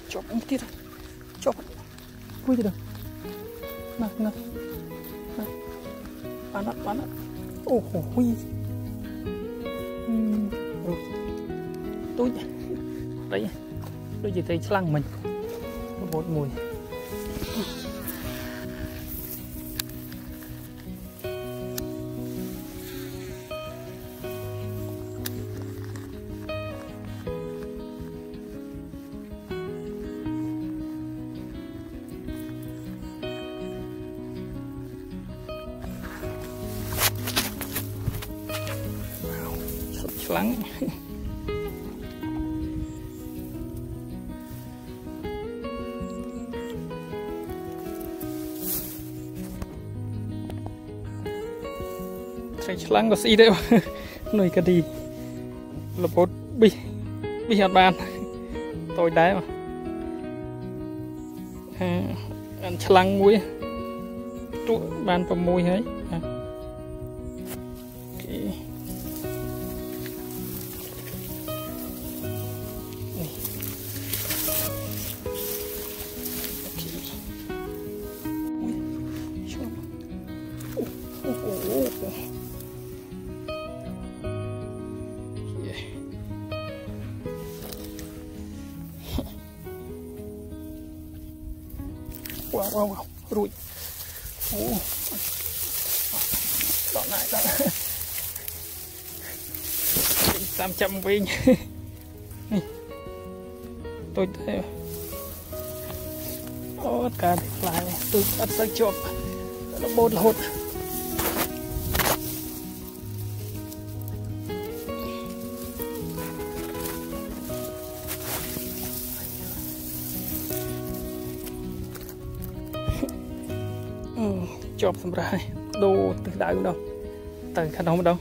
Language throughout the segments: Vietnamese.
chọc ông kia chọc vui gì đâu nè nè nè bán á ô hồ huy rồi tôi đấy tôi chỉ thấy lăng mình một mùi lắng thấy lắng có gì đấy nơi cái đi là bột bi hạt bàn tôi đáy mà ăn lắng muối trụ bàn vào môi ấy wow rụi đọn lại tam trăm viên tôi thấy tất cả lại tôi bắt sang chộp nó bột hột chộp xong rồi đồ từ đại đâu từ khăn đâu đâu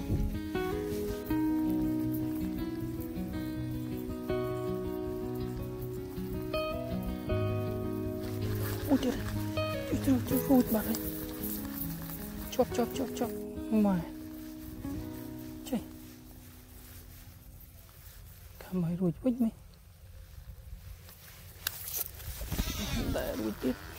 ui chưa phút bạn ơi chộp mà chơi cả mấy rồi quýt mấy để đuôi tiếp